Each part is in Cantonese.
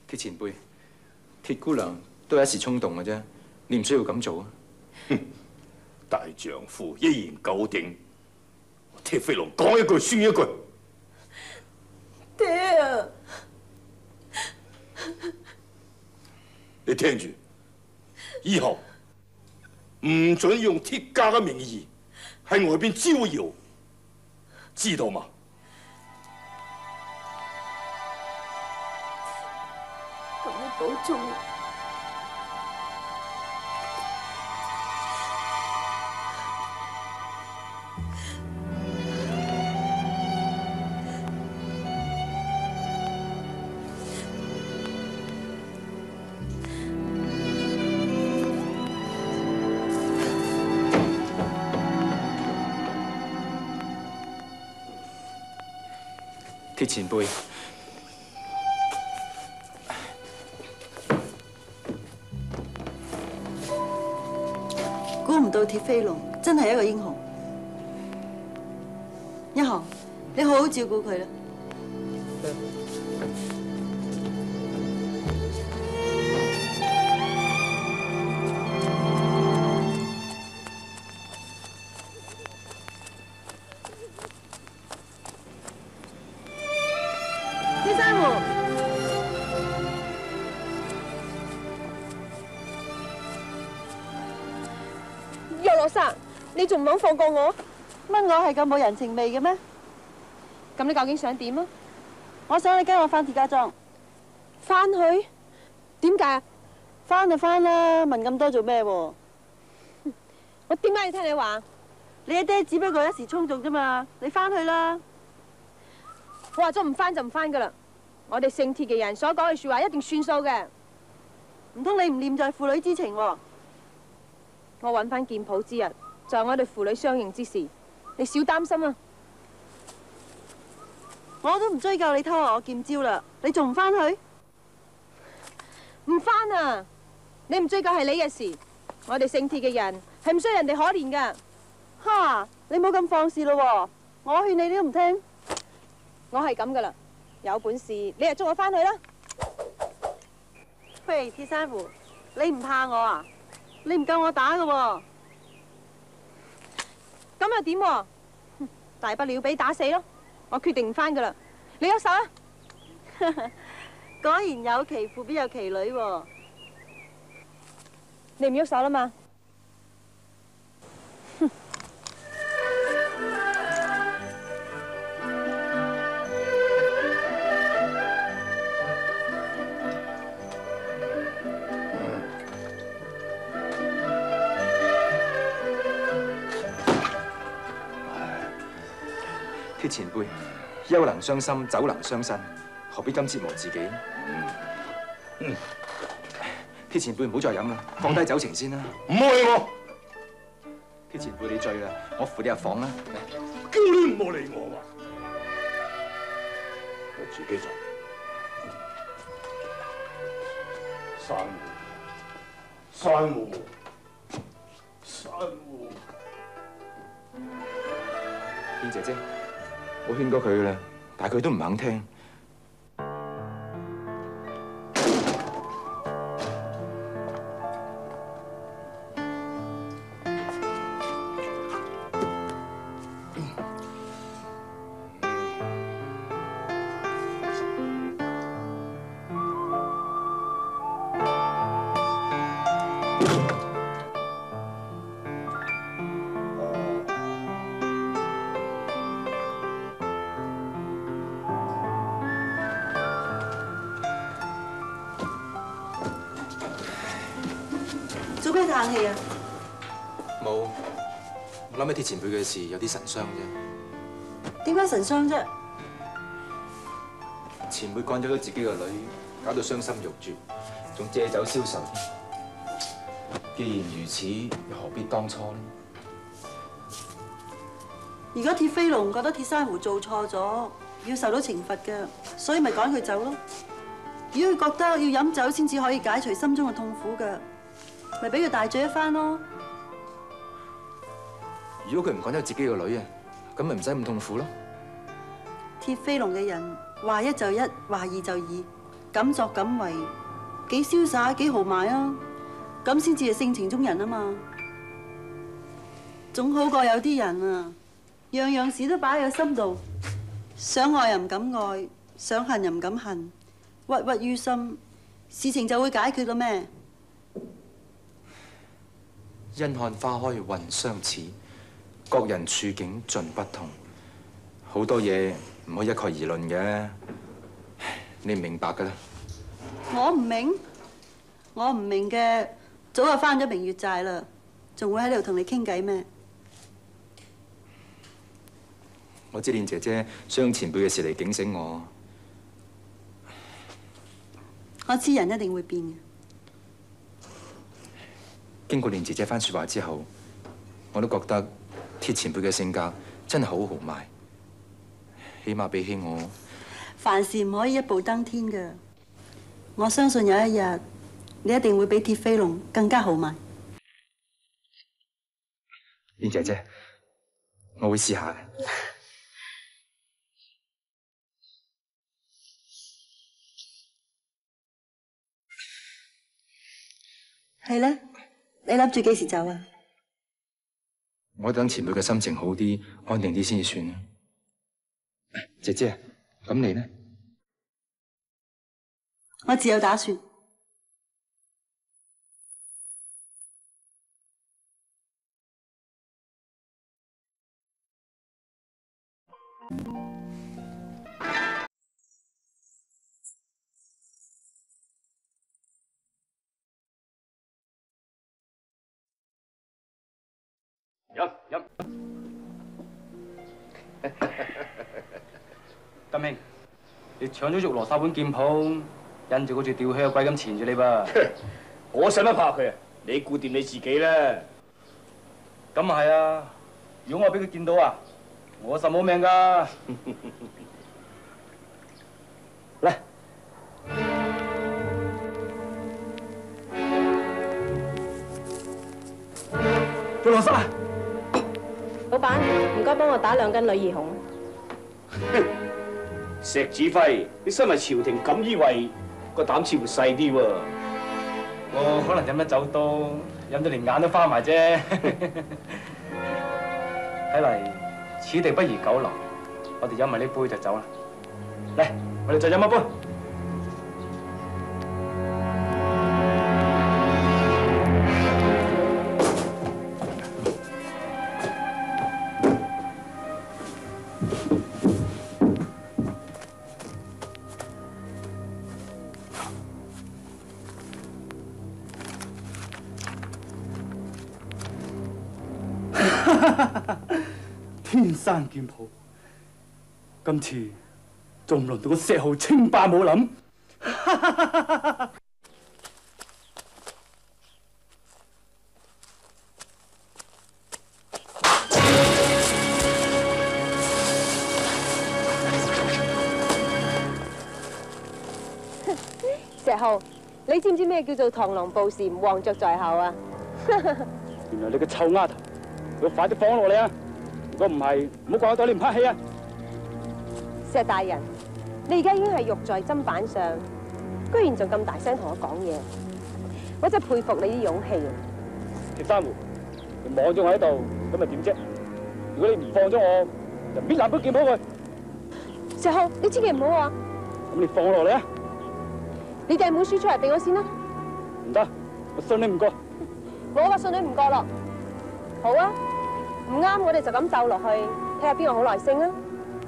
鐵前輩，鐵姑娘都係一時衝動嘅啫，你唔需要咁做啊！ 哼，大丈夫一言九鼎，鐵飛龍講一句算一句。 爹啊！ 你聽住，以後唔准用鐵家嘅名義喺外邊招搖，知道嗎？ 咁你保重。 鐵前輩， 估唔到鐵飛龍真係一個英雄。一航，你好好照顧佢啦。 羅生，你仲唔肯放過我？ 乜我係咁冇人情味嘅咩？ 咁你究竟想點啊？ 我想你跟我翻鐵家莊。 翻去？點解？ 翻就翻啦，問咁多做咩？ 我點解要聽你話？ 你阿爹只不過一時衝動啫嘛，你翻去啦。 我話咗唔翻就唔翻噶啦。我哋姓鐵嘅人所講嘅說話一定算數嘅。 唔通你唔念在父女之情喎？ 我揾翻劍譜之日，就係我哋父女相認之時，你少擔心啊！ 我都唔追究你偷我劍招啦，你仲唔翻去？ 唔翻啊！你唔追究係你嘅事，我哋姓鐵嘅人係唔需要人哋可憐噶。 哈！你冇咁放肆咯喎！我勸你都唔聽。 我係咁噶啦，有本事你就捉我翻去啦！ 喂，鐵珊瑚，你唔怕我啊？你唔夠我打噶喎！ 咁又點喎？大不了俾打死咯！我決定唔翻噶啦，你喐手啊！ 果然有其父必有其女喎！ 你唔喐手啦嘛？ 鐵前輩，憂能傷心，酒能傷身，何必咁折磨自己？鐵前輩唔好再飲啦，放低酒情先啦。 唔好理我！ 鐵前輩你醉啦，我扶你入房啦。 叫你唔好理我話，我自己走。珊瑚， 燕姐姐，我勸過佢啦，但係佢都唔肯聽。 做咩嘆氣啊？ 冇，諗起鐵前輩嘅事有啲神傷啫。 點解神傷啫？ 前輩趕咗自己個女，搞到傷心欲絕，仲借酒消愁。既然如此，又何必當初呢？ 如果鐵飛龍覺得鐵珊瑚做錯咗，要受到懲罰嘅，所以咪趕佢走咯。如果佢覺得要飲酒先至可以解除心中嘅痛苦嘅，咪俾佢大醉一番咯。 如果佢唔趕走自己個女啊，咁咪唔使咁痛苦咯。 鐵飛龍嘅人話一就一，話二就二， 敢作敢為，幾瀟灑幾豪邁啊！咁先至係性情中人啊嘛，總好過有啲人啊，樣樣事都擺喺心度，想愛又唔敢愛，想恨又唔敢恨，鬱鬱於心，事情就會解決啦咩？ 因看花開雲相似，各人處境盡不同，好多嘢唔可以一概而論嘅，你唔明白㗎啦。 我唔明，我唔明嘅早就返咗明月寨啦，仲會喺度同你傾偈咩？ 我知蓮姐姐想用前輩嘅事嚟警醒我。 我知人一定會變嘅。 經過蓮姐姐番説話之後，我都覺得鐵前輩嘅性格真係好豪邁，起碼比起我。 凡事唔可以一步登天㗎。我相信有一日，你一定會比鐵飛龍更加豪邁。 蓮姐姐，我會試下嘅。 係咧，你諗住幾時走啊？ 我等前輩嘅心情好啲、安定啲先至算。姐姐，咁你呢？ 我自有打算。 飲。德明，你搶咗玉羅沙本劍譜，印住好似吊靴鬼咁纏住你噃。 我使乜怕佢啊？你顧掂你自己啦。 咁啊係啊！如果我俾佢見到啊，我實冇命㗎。嚟，玉羅沙。 老闆，唔該幫我打2斤女兒紅。 石指揮，你身為朝廷錦衣衛，個膽似乎細啲喎。 我可能飲得酒多，飲到連眼都花埋啫。睇嚟此地不宜久留，我哋飲埋呢杯就走啦。嚟，我哋再飲一杯。天山劍譜，今次仲唔輪到個石號稱霸武林？ 石浩，你知唔知咩叫做螳螂捕蟬，黃雀在後啊？ 原來你個臭丫頭，要快啲放落嚟啊！如果唔係，唔好怪我對你唔客氣啊！ 石大人，你而家已經係玉在砧板上，居然仲咁大聲同我講嘢，我真係佩服你啲勇氣啊！ 鐵珊瑚，你望咗我喺度，咁咪點啫？如果你唔放咗我，就搣爛杯劍譜佢。 石浩，你千祈唔好啊！ 咁你放落嚟啊！ 你掟本書出嚟俾我先啦。 唔得，我信你唔過。 我話信你唔過咯。好啊，唔啱我哋就咁鬥落去，睇下邊個好耐性啊！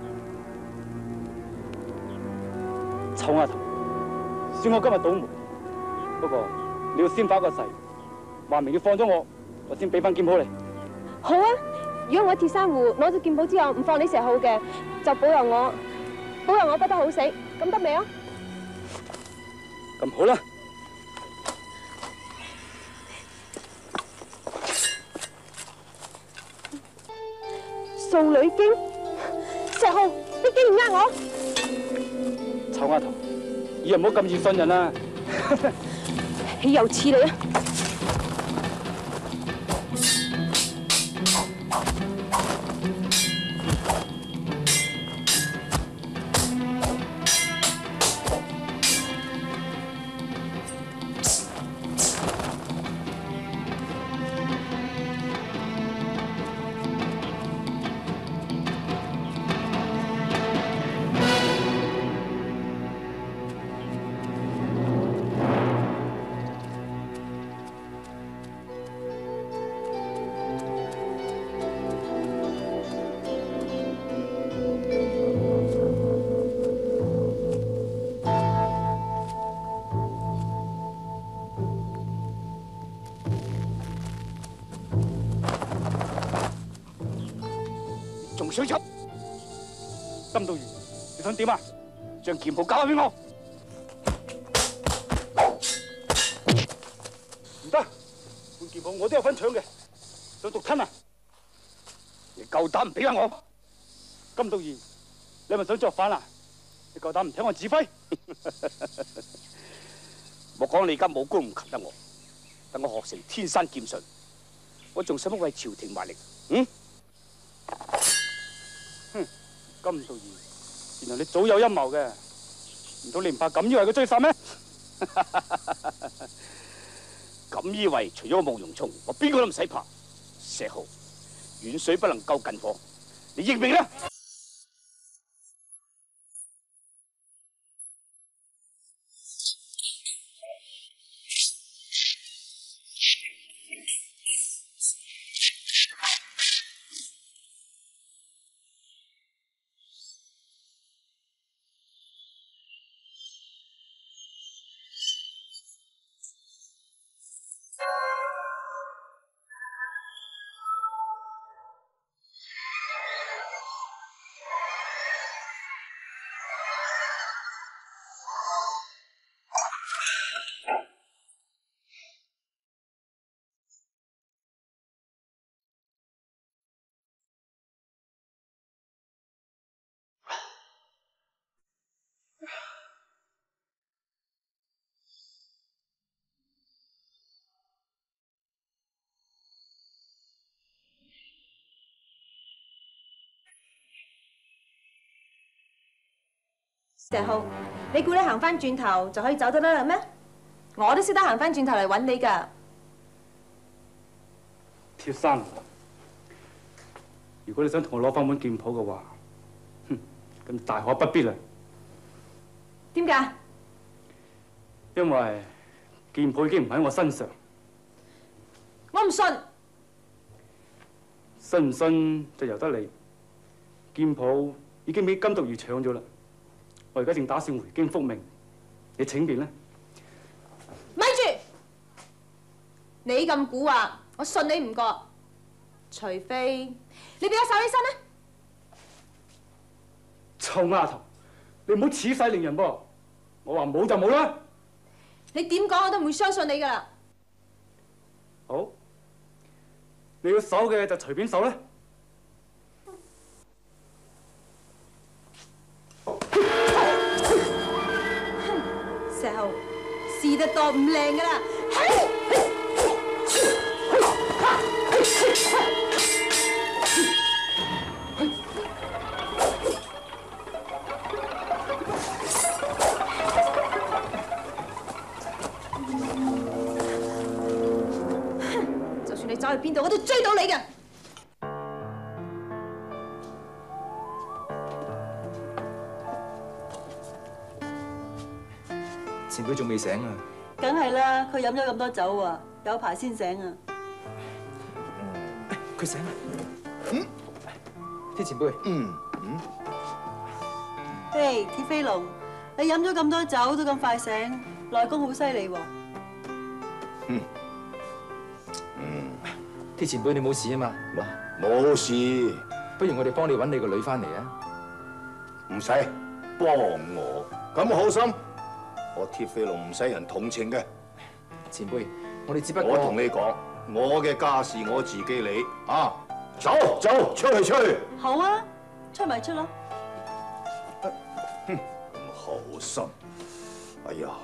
臭丫頭，算我今日倒霉。不過你要先發個誓，話明要放咗我，我先俾翻劍譜你。 好啊，如果我喺鐵珊瑚攞咗劍譜之後唔放你石浩嘅，就保佑我不得好死，咁得未啊？ 咁好啦。 素女經，石浩，你竟然呃我！ 臭丫頭，以後唔好咁易信人啦。 豈有此理啊！ 金道義，你想點啊？將劍譜交翻俾我！唔得，本劍譜我都有份搶嘅，想獨吞啊！你夠膽唔俾翻我？金道義，你係咪想作反啊？你夠膽唔聽我指揮？ 莫講你而家武功唔及得我，等我學成天山劍術，我仲使乜為朝廷賣力？ 哼，金道義，原來你早有陰謀嘅，唔通你唔怕錦衣衛嘅追殺咩？ 錦衣衛除咗慕容聰，我邊個都唔使怕。石浩，遠水不能救近火，你認命啦！ 石浩，你估你行翻轉頭就可以走得啦咩？我都識得行翻轉頭嚟揾你㗎。 鐵生，如果你想同我攞翻本劍譜嘅話，咁大可不必啦。 點解？ 因為劍譜已經唔喺我身上。 我唔信。 信唔信就由得你。劍譜已經俾金道義搶咗啦。我而家正打算回京復命，你請便啦。 咪住！你咁蠱惑，我信你唔過。除非你俾我手起身啦。 臭丫頭，你唔好恃勢凌人噃！我話冇就冇啦。 你點講我都唔會相信你㗎啦。 好，你要守嘅就隨便守啦。 石浩，試得多唔靚㗎啦！就算你走去邊度，我都追到你㗎！ 前輩仲未醒啊？ 梗係啦，佢飲咗咁多酒啊，有排先醒啊！ 佢醒啦！鐵前輩。 嘿，鐵飛龍，你飲咗咁多酒都咁快醒，內功好犀利喎！ 鐵前輩，你冇事啊嘛？ 冇事， 不如我哋幫你揾你個女翻嚟啊！ 唔使幫我，咁好心。我鐵飛龍唔使人同情嘅。 前輩，我哋只不過…… 我同你講，我嘅家事我自己理啊！走，出去！ 好啊，出咪出咯。 咁好心，哎呀！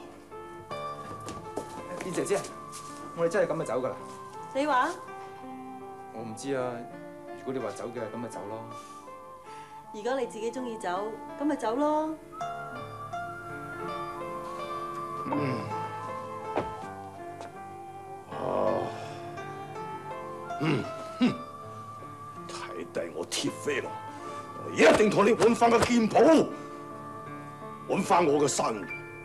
燕姐姐，我哋真係咁就走㗎啦。 你話？ 我唔知啊，如果你話走嘅，咁咪走咯。 如果你自己中意走，咁咪走咯。 睇低我鐵飛龍，我一定同你揾翻個劍譜，揾翻我嘅身。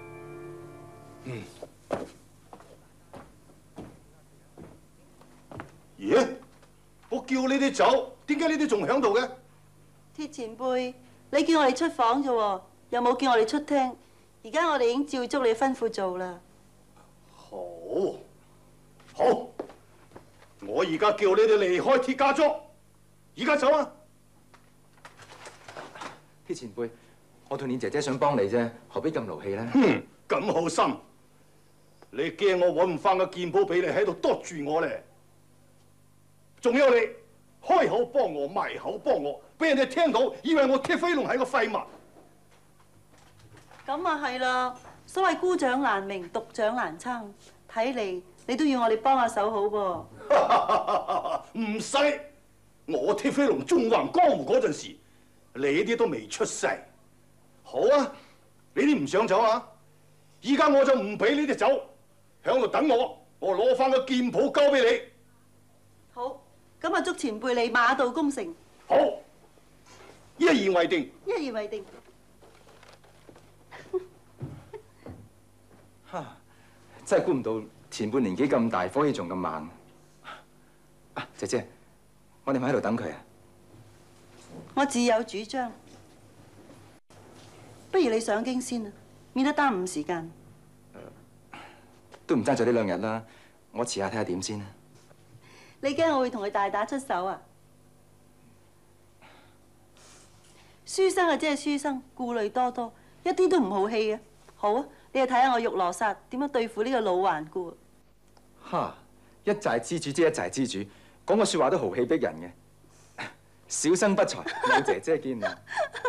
咦？我叫你哋走，點解你哋仲喺度嘅？ 鐵前輩，你叫我哋出房啫喎，又冇叫我哋出廳。而家我哋已經照足你吩咐做啦。 好，我而家叫你哋離開鐵家族，而家走啊！ 鐵前輩，我同你姐姐想幫你啫，何必咁勞氣咧？ 哼，咁好心，你驚我揾唔翻個劍譜俾你喺度督住我咧？仲有你開口幫我，埋口幫我，俾人哋聽到，以為我鐵飛龍係個廢物。 咁啊係啦，所謂孤掌難鳴，獨掌難撐，睇嚟你都要我哋幫下手好噃。 唔使，我鐵飛龍縱橫江湖嗰陣時，你啲都未出世。好啊，你啲唔想走啊？依家我就唔俾你哋走，響度等我攞翻個劍譜交俾你。 好，咁啊祝前輩你馬到功成。 好，一言為定。 一言為定。 真係估唔到前輩年紀咁大，火氣仲咁猛。啊，姐姐，我哋咪喺度等佢啊！ 我自有主張，不如你上京先啊，免得耽誤時間。 都唔爭在呢2日啦，我遲下睇下點先啊。 你驚我會同佢大打出手啊？書生啊，只係書生，顧慮多多，一啲都唔好氣嘅。好啊，你去睇下我玉羅剎點樣對付呢個老頑固。 哈！一寨之主即一寨之主，講個説話都豪氣逼人嘅。小生不才，有姐姐見啊！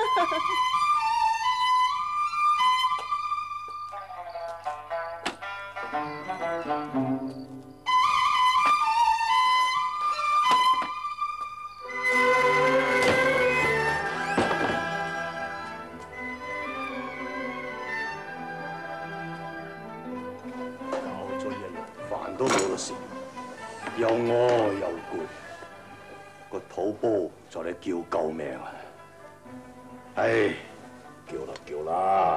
都冇得食，又餓又攰，個肚煲就嚟叫救命啊！唉，叫啦叫啦！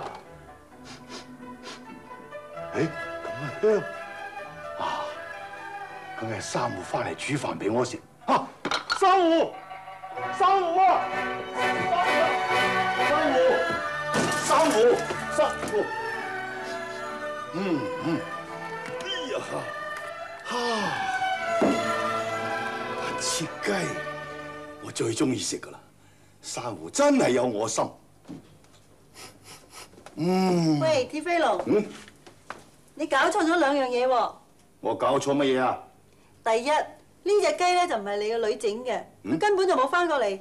誒，咁啊香啊！梗係三胡翻嚟煮飯俾我食啊！三胡，三胡啊！三胡，三胡，哎呀！切雞，我最中意食噶啦！珊瑚真係有我心。 喂，鐵飛龍，你搞錯咗2樣嘢喎。 我搞錯乜嘢啊？ 第一，呢隻雞咧就唔係你個女整嘅，佢根本就冇翻過嚟。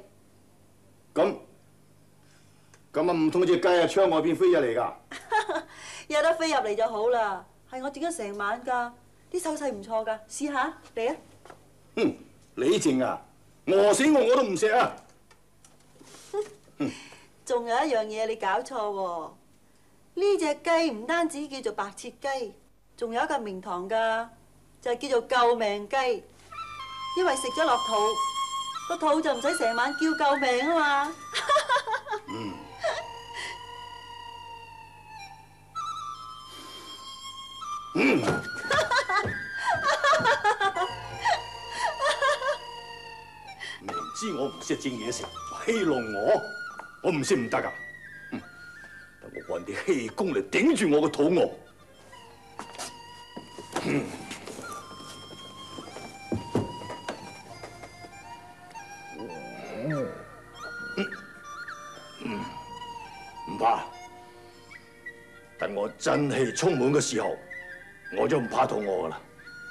咁啊，唔通隻雞喺窗外邊飛入嚟㗎？ 有得飛入嚟就好啦，係我整咗成晚㗎。啲手勢唔錯㗎，試下嚟啊！ 你靜啊，餓死我都唔食啊！ 仲有一樣嘢你搞錯喎，呢隻雞唔單止叫做白切雞，仲有一個名堂㗎，就係叫做救命雞，因為食咗落肚，個肚就唔使成晚叫救命啊嘛。 明知我唔識整嘢食，戲弄我唔識唔得噶。等我揾啲氣功嚟頂住我個肚餓。唔怕，等我真氣充滿嘅時候，我就唔怕肚餓噶啦。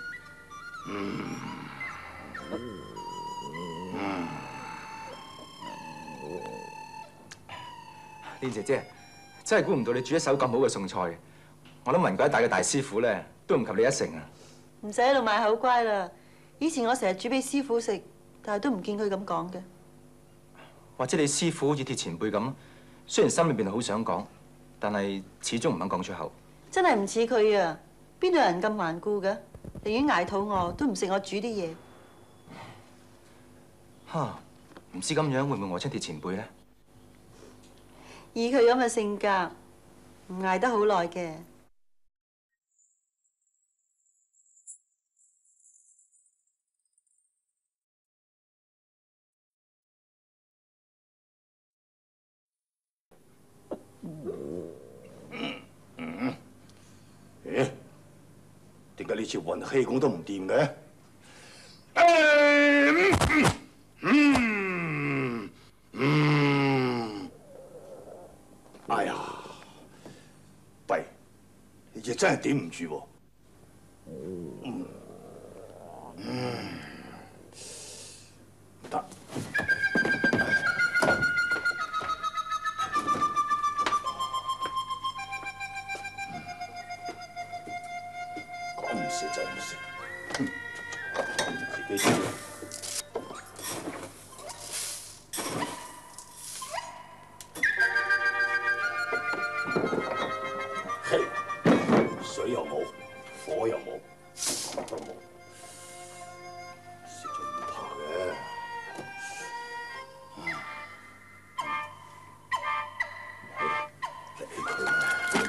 蓮姐姐，真係估唔到你煮一手咁好嘅餸菜，我諗文鬼大嘅大師傅咧都唔及你一成啊！ 唔使喺度賣口乖啦，以前我成日煮俾師傅食，但係都唔見佢咁講嘅。 或者你師傅好似鐵前輩咁，雖然心裏邊好想講，但係始終唔肯講出口。 真係唔似佢啊！邊度有人咁頑固嘅？寧願捱肚餓都唔食我煮啲嘢。 哈！唔知咁樣會唔會餓親鐵前輩咧？ 以佢咁嘅性格，唔捱得好耐嘅。 誒，點解呢次運氣功都唔掂嘅？ 哎呀，弊，亦真係頂唔住喎。唔得。講唔食就唔食，自己煮。水又冇，火又冇，乜都冇，食咗唔怕嘅。理佢啦。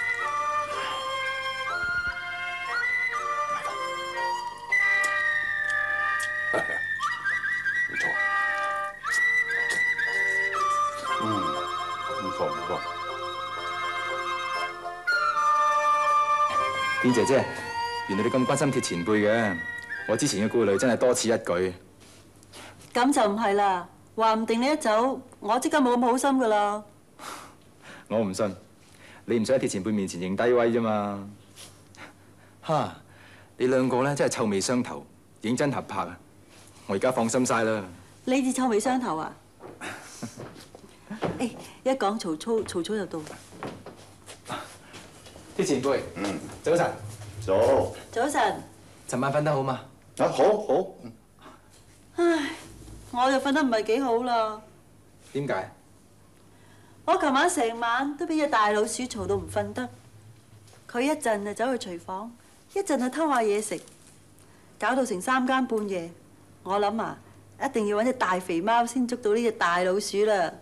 唔錯，唔錯唔錯。 邊姐姐，原來你咁關心鐵前輩嘅，我之前嘅顧慮真係多此一舉。 咁就唔係啦，話唔定你一走，我即刻冇咁好心噶啦。 我唔信，你唔想喺鐵前輩面前認低威啫嘛？哈！你兩個咧真係臭味相投，認真合拍啊！我而家放心晒啦。 你至臭味相投啊？誒，一講曹操，曹操就到。 鐵前輩，早晨。 早。 早晨。 尋晚瞓得好嘛？ 啊，好。 唉，我就瞓得唔係幾好啦。 點解？ 我琴晚成晚都俾隻大老鼠嘈到唔瞓得。佢一陣就走去廚房，一陣就偷下嘢食，搞到成3更半夜。我諗啊，一定要揾隻大肥貓先捉到呢隻大老鼠啦。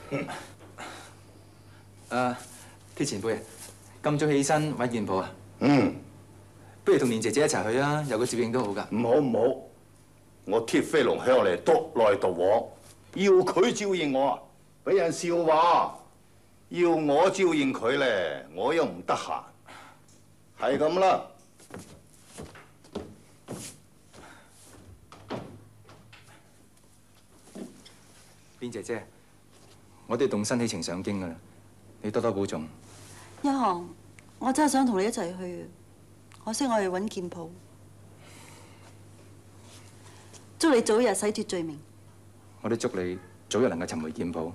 鐵前輩，咁早起身揾件鋪啊？不如同蓮姐姐一齊去啊，有個照應都好㗎。 唔好，我鐵飛龍向嚟獨來獨往，要佢照應我啊，俾人笑話；要我照應佢咧，我又唔得閒，係咁啦。 蓮姐姐，我哋動身起程上京㗎啦，你多多保重。 一航，我真係想同你一齊去，可惜我係揾劍鋪。祝你早日洗脫罪名。 我都祝你早日能夠尋回劍譜，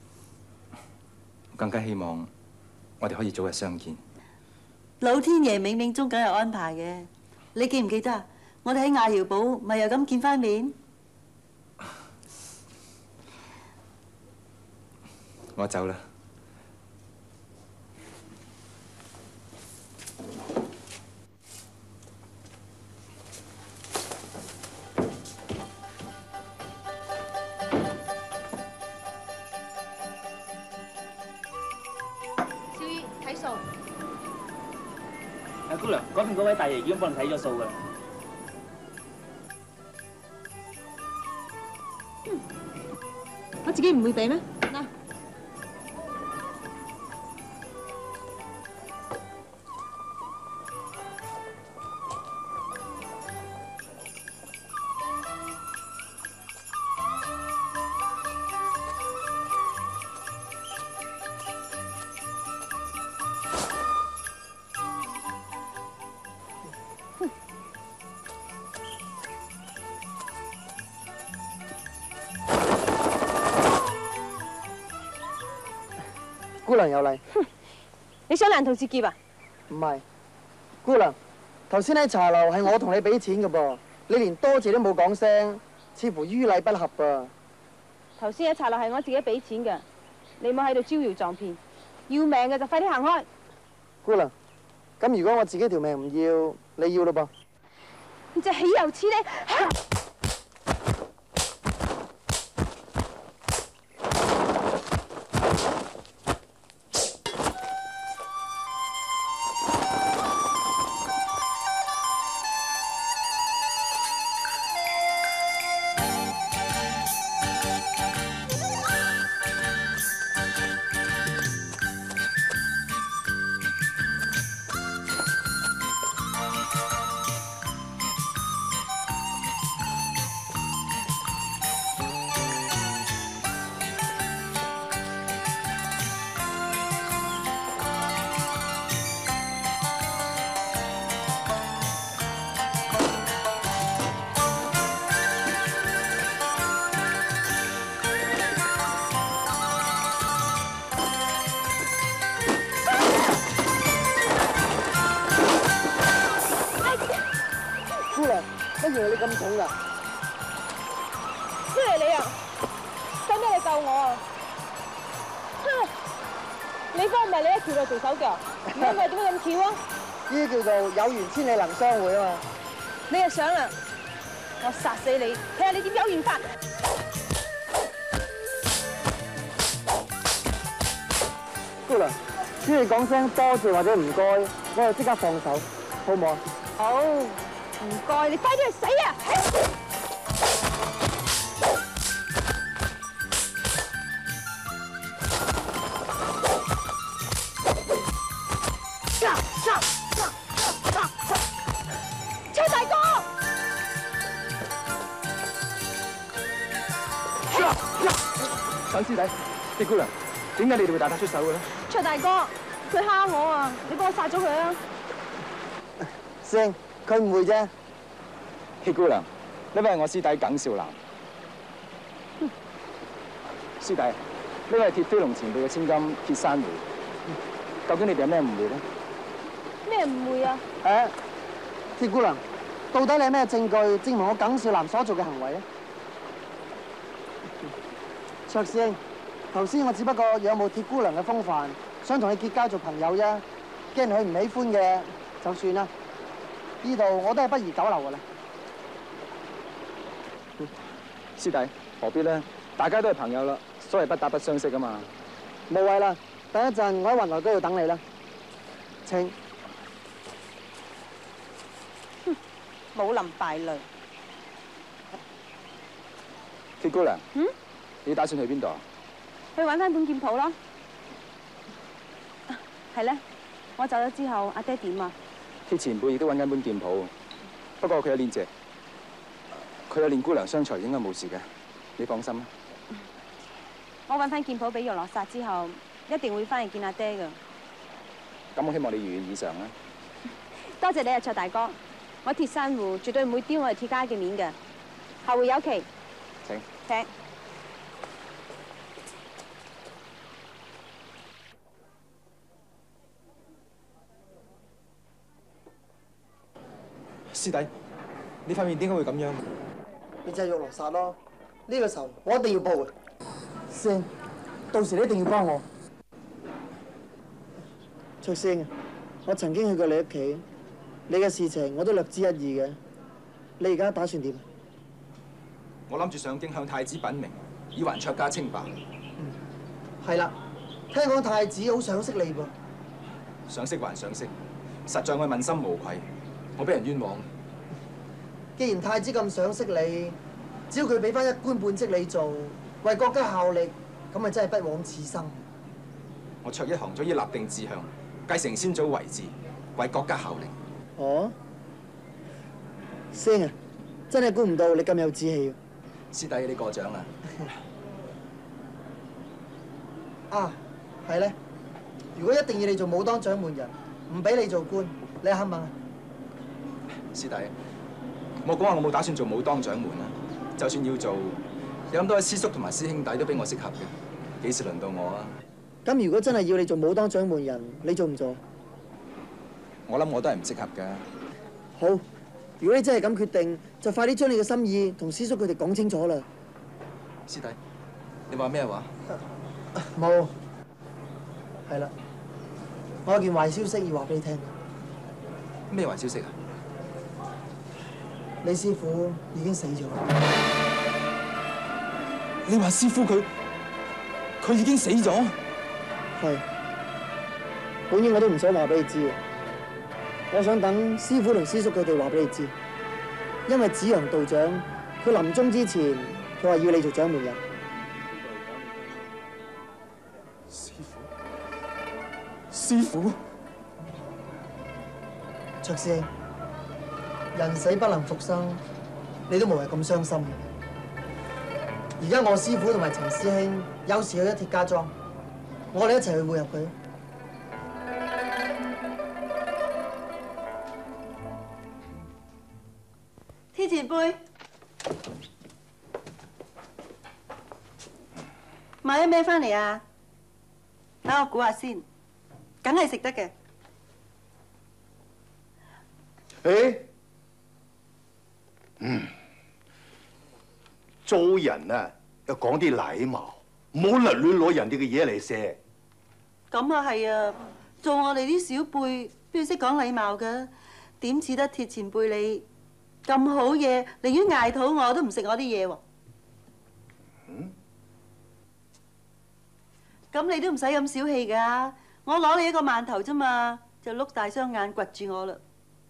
更加希望我哋可以早日相見。 老天爺冥冥中梗有安排嘅，你記唔記得啊？我哋喺亞瑤堡咪又咁見翻面？ 我走啦。 姑娘，嗰邊嗰位大爺已經幫你睇咗數㗎啦。 我自己唔會俾咩？嗱， 姑娘有禮。 你想爛桃子劫啊？ 唔係，姑娘，頭先喺茶樓係我同你俾錢嘅噃，你連多謝都冇講聲，似乎於禮不合噃。 頭先喺茶樓係我自己俾錢嘅，你冇喺度招搖撞騙，要命嘅就快啲行開。 姑娘，咁如果我自己條命唔要，你要咯噃？ 你隻豈有此理！ 原來你咁重㗎？ 咩嚟你啊？使咩你救我啊？哼！你方唔係你喺橋度做手腳，如果唔係點解咁巧啊？ 呢啲叫做有緣千里能相會啊嘛！ 你又想啦？我殺死你，睇下你點有緣法！ 姑娘，只要你講聲多謝或者唔該，我就即刻放手，好唔好啊？ 好，唔該，你快啲去死啊！崔大哥！ 等師弟，啲姑娘，點解你哋會大打出手嘅咧？ 崔大哥，佢蝦我啊！你幫我殺咗佢啊！ 師兄，佢唔會啫。 啲姑娘，呢位係我師弟耿少南。師弟，呢位係鐵飛龍前輩嘅千金鐵珊瑚。究竟你哋有咩誤會咧？ 咩誤會啊？ 鐵姑娘，到底你有咩證據證明我耿少南所做嘅行為咧？卓師兄，頭先我只不過仰慕鐵姑娘嘅風範，想同你結交做朋友啫。既然佢唔喜歡嘅，就算啦。呢度我都係不宜久留㗎啦。 師弟，何必咧？大家都係朋友啦，所謂不打不相識啊嘛。 無謂啦，等一陣我喺雲來居度等你啦。請。 武林敗類。 鐵姑娘，你打算去邊度啊？ 去揾翻本劍譜咯。係咧，我走咗之後，阿爹點啊？ 鐵前輩亦都揾緊本劍譜，不過佢有練謝，佢有練姑娘傷財，應該冇事嘅，你放心啦。 我揾翻劍譜俾玉落殺之後，一定會翻嚟見阿爹㗎。 咁我希望你如願以償啦。 多謝你啊，卓大哥。我鐵珊瑚絕對唔會丟我哋鐵家嘅面嘅。後會有期。 請。 請。 師弟，你塊面點解會咁樣？ 你就係玉羅剎咯，呢個仇我一定要報嘅。師兄，到時你一定要幫我。卓師兄，我曾經去過你屋企，你嘅事情我都略知一二嘅。你而家打算點？ 我諗住上京向太子稟明，以還卓家清白。 係啦，聽講太子好賞識你噃。 賞識還賞識，實在我問心無愧，我俾人冤枉。 既然太子咁賞識你，只要佢俾翻一官半職你做，為國家效力，咁咪真係不枉此生。 我卓一行早已立定志向，繼承先祖遺志，為國家效力。 哦，師兄啊，真係估唔到你咁有志氣。 師弟你過獎啦。 啊，係咧，如果一定要你做武當掌門人，唔俾你做官，你肯唔肯啊？ 師弟，我講話我冇打算做武當掌門啊！就算要做，有咁多位師叔同埋師兄弟都比我適合嘅，幾時輪到我啊？ 咁如果真係要你做武當掌門人，你做唔做？ 我諗我都係唔適合㗎。 好，如果你真係咁決定，就快啲將你嘅心意同師叔佢哋講清楚啦。 師弟，你話咩話？ 冇。係啦，我有件壞消息要話俾你聽。 咩壞消息啊？ 你師父已經死咗。 你話師父佢已經死咗？ 係。本應我都唔想話俾你知嘅，我想等師父同師叔佢哋話俾你知，因為紫陽道長佢臨終之前，佢話要你做掌門人。 師父， 卓師兄，人死不能復生，你都無謂咁傷心。而家我師父同埋陳師兄有事去咗鐵家莊，我哋一齊去會合佢。 鐵前輩，買咗咩翻嚟啊？等我估下先。梗係食得嘅。 誒， 做人啊，要講啲禮貌，唔好亂攞人哋嘅嘢嚟射。 咁啊係啊，做我哋啲小輩邊識講禮貌㗎？點似得鐵前輩你咁好嘢，寧願捱肚餓都唔食我啲嘢喎。咁你都唔使咁小氣㗎，我攞你一個饅頭啫嘛，就碌大雙眼掘住我啦。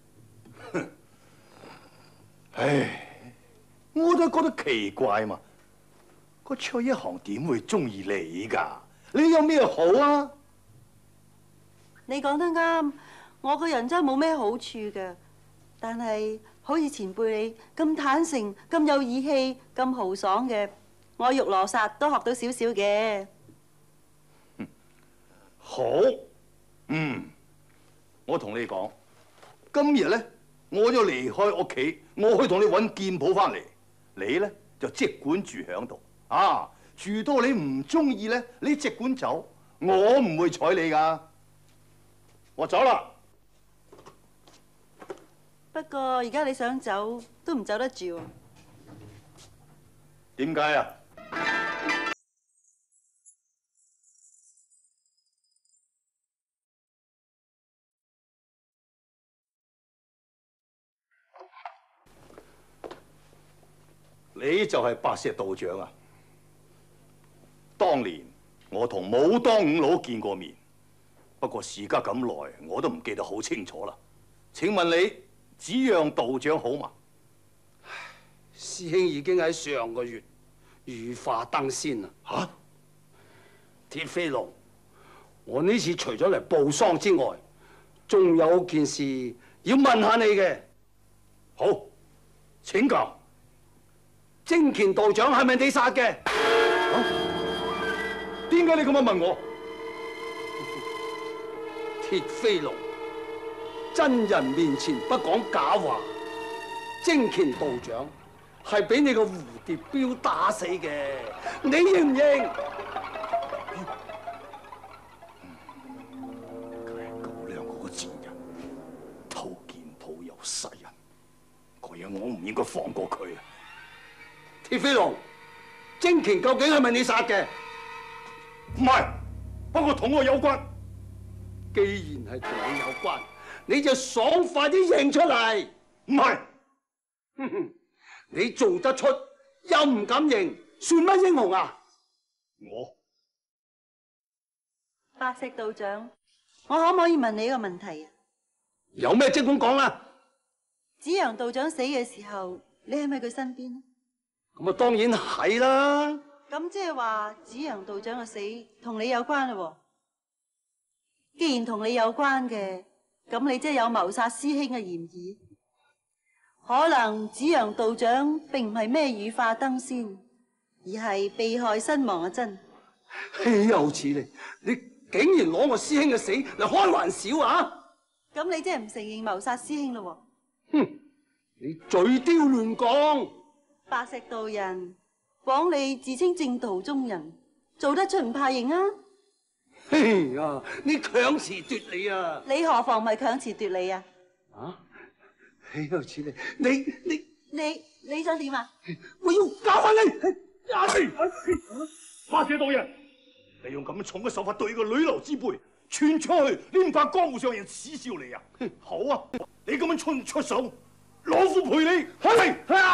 唉，我都覺得奇怪嘛，個卓一航點會中意你㗎？你有咩好啊？ 你講得啱，我個人真係冇咩好處㗎，但係好似前輩你咁坦誠、咁有義氣、咁豪爽嘅，我玉羅剎都學到少少嘅。 好，我同你講，今日咧我就離開屋企，我去同你揾劍譜翻嚟，你咧就即管住響度，住到你唔中意咧，你即管走，我唔會睬你噶。我走啦。 不過而家你想走都唔走得住喎。 點解啊？你就係白石道長啊！當年我同武當五老見過面，不過時隔咁耐，我都唔記得好清楚啦。請問你只讓道長好嗎？ 師兄已經喺上個月羽化登仙啦。 嚇！ 鐵飛龍，我呢次除咗嚟報喪之外，仲有件事要問下你嘅。 好，請教。 精乾道長係咪你殺嘅？ 點解你咁樣問我？ 鐵飛龍，真人面前不講假話。精乾道長係俾你個蝴蝶鏢打死嘅，你認唔認？ 佢係狗兩個賤人，偷劍譜又殺人，嗰樣我唔應該放過佢啊！ 鐵飛龍，精乾究竟係咪你殺嘅？ 唔係，不過同我有關。 既然係同你有關，你就爽快啲認出嚟。 唔係， 你做得出又唔敢認，算乜英雄啊？ 我白石道長，我可唔可以問你一個問題啊？ 有咩即管講啦。 紫陽道長死嘅時候，你係咪佢身邊？ 咁啊，當然係啦。 咁即係話紫陽道長嘅死同你有關咯喎。既然同你有關嘅，咁你即係有謀殺師兄嘅嫌疑。可能紫陽道長並唔係咩羽化登仙，而係被害身亡嘅真。 豈有此理！你竟然攞我師兄嘅死嚟開玩笑啊！ 咁你即係唔承認謀殺師兄咯喎？哼！你嘴刁亂講。 白石道人，枉你自稱正途中人，做得出唔怕認啊！ 哎呀，你強詞奪理啊！ 你何妨唔係強詞奪理啊？ 啊！豈有此理！ 你想點啊？ 我要教翻你！ 白石道人，你用咁重嘅手法對個女流之輩傳出去，你唔怕江湖上人恥笑你啊？好啊，你咁樣出手，老夫陪你。係。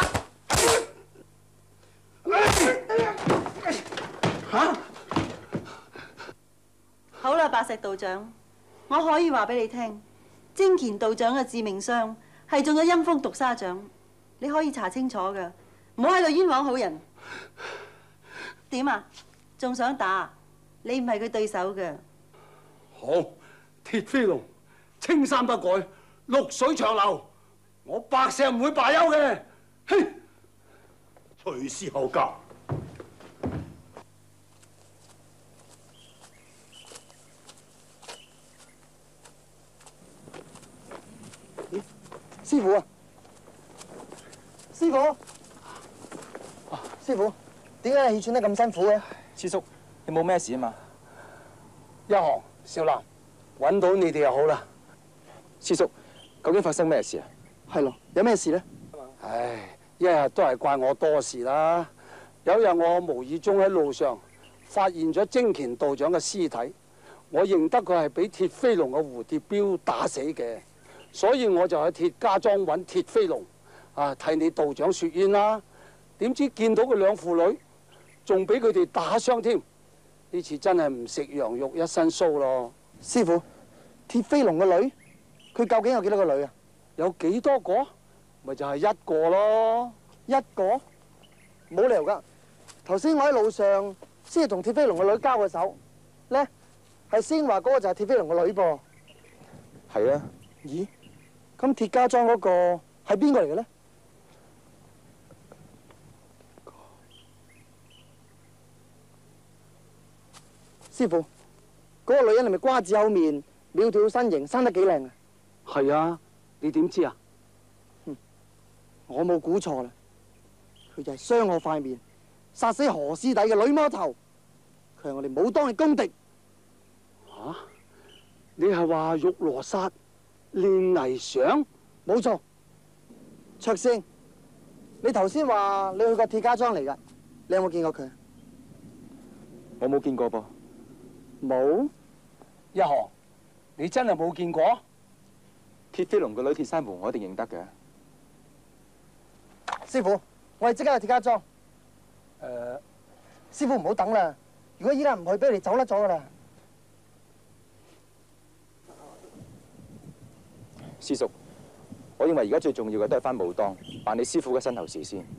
好啦，白石道長，我可以話俾你聽，精乾道長嘅致命傷係中咗陰風毒沙獎，你可以查清楚噶，唔好喺度冤枉好人。點啊？仲想打？你唔係佢對手嘅。 好，鐵飛龍，青山不改，綠水長流，我白石唔會罷休嘅。哼！ 隨時候教。 師傅啊！師傅，師傅，點解你氣喘得咁辛苦嘅？ 師叔，你冇咩事啊嘛？ 一航、少南，揾到你哋就好啦。 師叔，究竟發生咩事啊？ 係咯，有咩事咧？ 唉， 一日都係怪我多事啦。有日我無意中喺路上發現咗精乾道長嘅屍體，我認得佢係俾鐵飛龍嘅蝴蝶鏢打死嘅，所以我就去鐵家莊揾鐵飛龍替你道長雪冤啦。點知見到佢兩父女，仲俾佢哋打傷添。呢次真係唔食羊肉一身臊咯。 師傅，鐵飛龍嘅女，佢究竟有幾多個女啊？ 有幾多個？咪就係一個咯。 一個？冇理由噶。頭先我喺路上先係同鐵飛龍嘅女交過手，咧係先話嗰個就係鐵飛龍嘅女噃。 係啊。 咦？咁鐵家莊嗰個係邊個嚟嘅咧？師傅，嗰個女人係咪瓜子口面、苗條身形，生得幾靚啊？ 係啊，你點知啊？ 我冇估錯啦，佢就係傷我塊面、殺死何師弟嘅女魔頭，佢係我哋武當嘅公敵。 嚇！你係話玉羅剎練霓裳？ 冇錯。卓星，你頭先話你去過鐵家莊嚟㗎，你有冇見過佢？ 我冇見過噃。 冇？ 一航，你真係冇見過？ 鐵飛龍個女鐵珊瑚，我一定認得嘅。 師傅，我哋即刻去鐵家莊。師傅唔好等啦，如果依家唔去，俾佢哋走甩咗㗎啦。 師叔，我認為而家最重要嘅都係返武當辦理師傅嘅身後事先。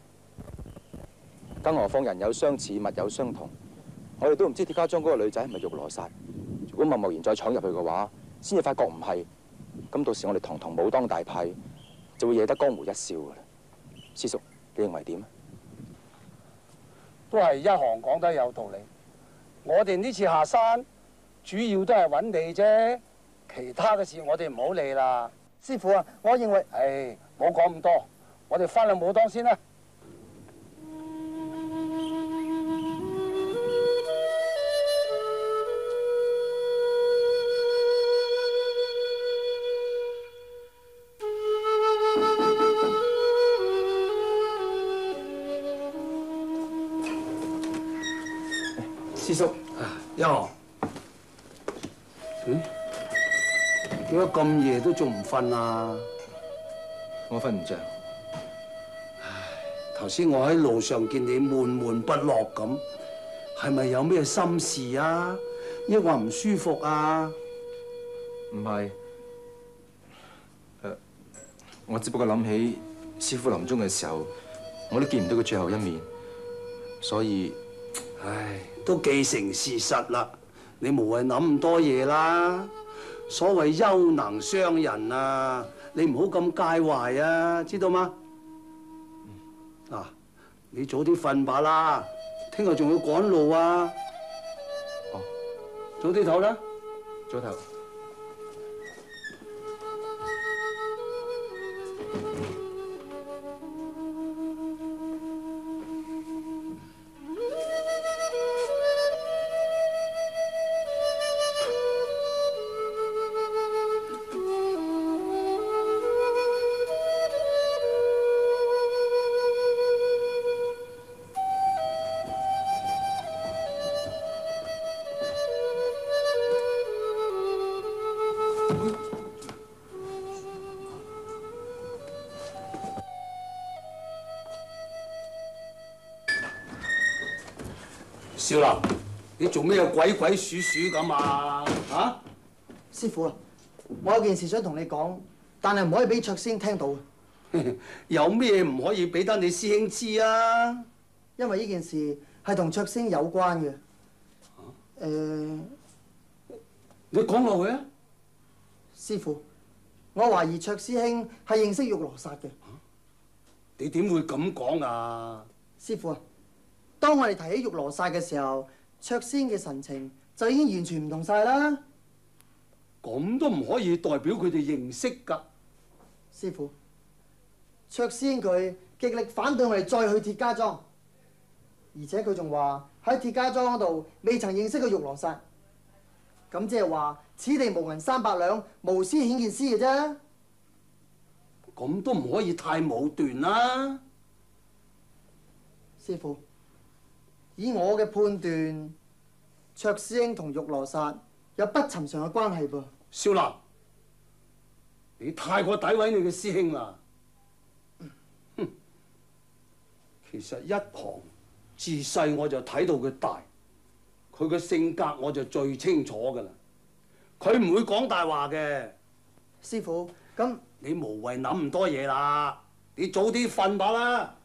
更何況人有相似，物有相同，我哋都唔知鐵家莊嗰個女仔係咪玉羅剎。如果貿然再闖入去嘅話，先至發覺唔係，咁到時我哋堂堂武當大派就會惹得江湖一笑㗎啦。師叔，你認為點啊？ 都係一航講得有道理。我哋呢次下山主要都係揾你啫，其他嘅事我哋唔好理啦。 師傅啊，我認為， 冇講咁多，我哋翻去武當先啦。 師叔， 一航，點解咁夜都仲唔瞓啊？ 我瞓唔着。 頭先我喺路上見你悶悶不樂咁，係咪有咩心事啊？抑或唔舒服啊？ 唔係，我只不過諗起師傅臨終嘅時候，我都見唔到佢最後一面，所以， 都既成事實啦，你無謂諗咁多嘢啦。所謂憂能傷人啊，你唔好咁介懷啊，知道嗎？你早啲瞓吧啦，聽日仲要趕路啊。 哦， 早啲唞啦。 早唞。 少林，你做咩鬼鬼祟祟咁啊？啊！ 師傅啊，我有件事想同你講，但係唔可以俾卓師兄聽到。 有咩唔可以俾得你師兄知啊？ 因為呢件事係同卓師兄有關嘅。 你講落去啊！ 師傅，我懷疑卓師兄係認識玉羅剎嘅。 你點會咁講啊？ 師傅啊，當我哋提起玉羅剎嘅時候，卓師兄嘅神情就已經完全唔同晒啦。 咁都唔可以代表佢哋認識㗎。 師傅，卓師兄佢極力反對我哋再去鐵家莊，而且佢仲話喺鐵家莊嗰度未曾認識過玉羅剎。咁即係話此地無銀300兩，無師顯見師嘅啫。 咁都唔可以太武斷啦。 師傅，以我嘅判斷，卓師兄同玉羅剎有不尋常嘅關係噃。 少林，你太過詆毀你嘅師兄啦！哼，其實一旁自細我就睇到佢大，佢嘅性格我就最清楚㗎啦。佢唔會講大話嘅。 師傅，咁你無謂諗咁多嘢啦，你早啲瞓吧啦。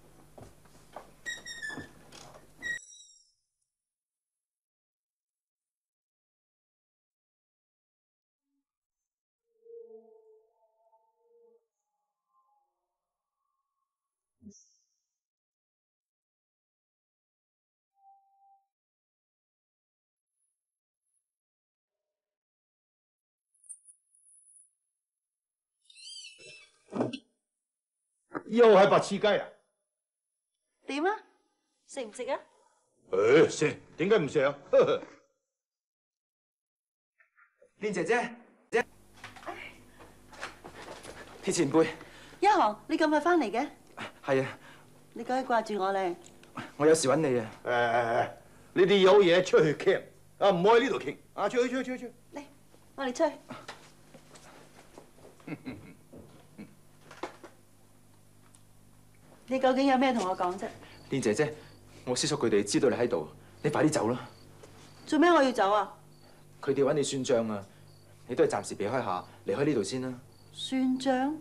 又係白切雞啊！ 點啊？食唔食啊？ 誒，食，點解唔食啊？ 蓮姐姐，鐵前輩， 一航，你咁快翻嚟嘅？ 係啊， 你梗係掛住我咧。 我有事揾你啊。 你哋有嘢出去傾啊，唔好喺呢度傾啊！出去。 嚟，我哋出去。你究竟有咩同我講啫？ 蓮姐姐，我師叔佢哋知道你喺度，你快啲走啦。 做咩我要走啊？ 佢哋揾你算賬啊，你都係暫時避開下，離開呢度先啦。 算賬？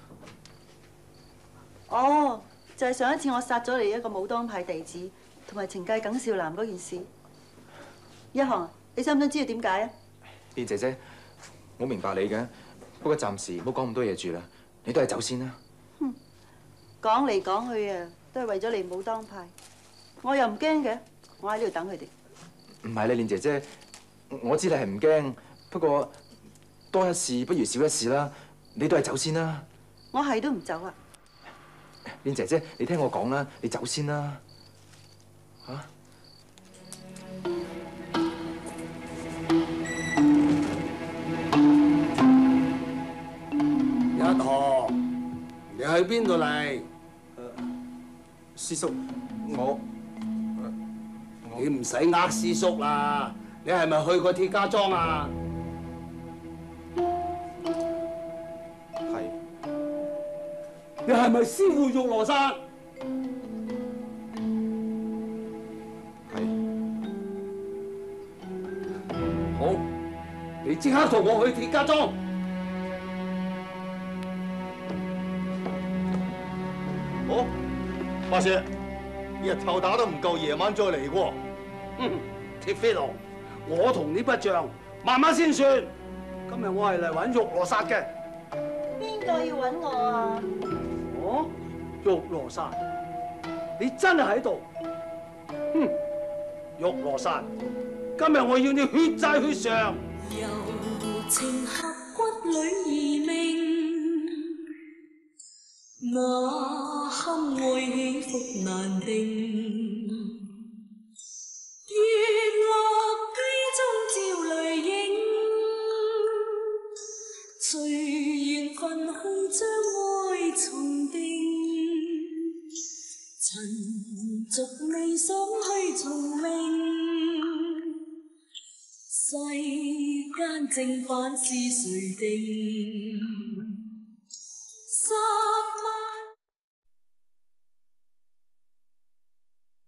哦，就係上一次我殺咗你一個武當派弟子，同埋懲戒耿少南嗰件事。一航，你想唔想知道點解啊？ 蓮姐姐，我明白你嘅，不過暫時唔好講咁多嘢住啦，你都係走先啦。 講嚟講去啊，都係為咗你武當派，我又唔驚嘅，我喺呢度等佢哋。 唔係啦，蓮姐姐，我知你係唔驚，不過多一事不如少一事啦，你都係走先啦。 我係都唔走啊！ 蓮姐姐，你聽我講啦，你走先啦。嚇！ 一航，你喺邊度嚟？ 師叔， 你唔使呃師叔啦，你係咪去過鐵家莊啊？ 係。 你係咪師傅玉羅剎？ 係。 好，你即刻同我去鐵家莊。 好，八爺，日頭打得唔夠，夜晚再嚟喎。 鐵飛龍，我同你不像，慢慢先算。今日我係嚟揾玉羅剎嘅。 邊個要揾我啊？ 哦，玉羅剎，你真係喺度？哼，玉羅剎，今日我要你血債血償。 柔情刻骨裏而鳴，那堪愛起伏難定。月落居中照淚影，隨緣分去將愛重定。塵俗未想去重明，世間正反是誰定？